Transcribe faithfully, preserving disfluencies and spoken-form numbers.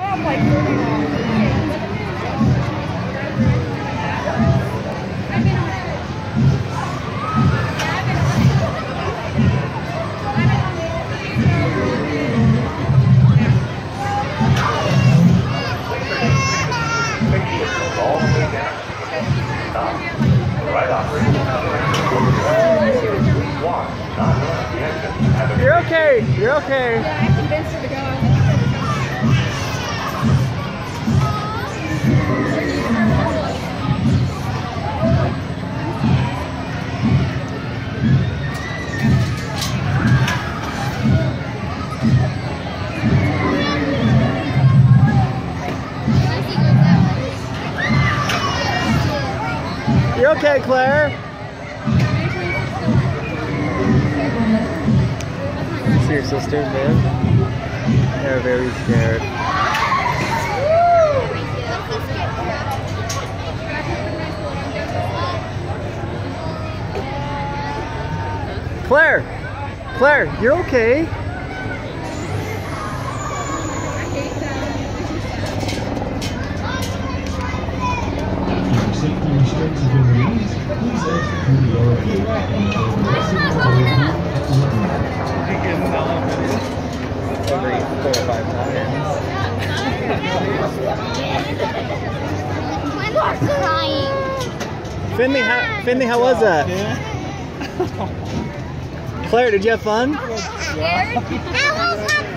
You're okay. You're okay. Yeah, I convinced her to go. You're okay, Claire. See your sisters, man? They're very scared. Claire! Claire, you're okay. Safety restraints have been released. Please exit through the elevator and enjoy the rest of the program at the Every four or five times. I'm crying. Finley, how, Finley, how was that? Claire, did you have fun? That was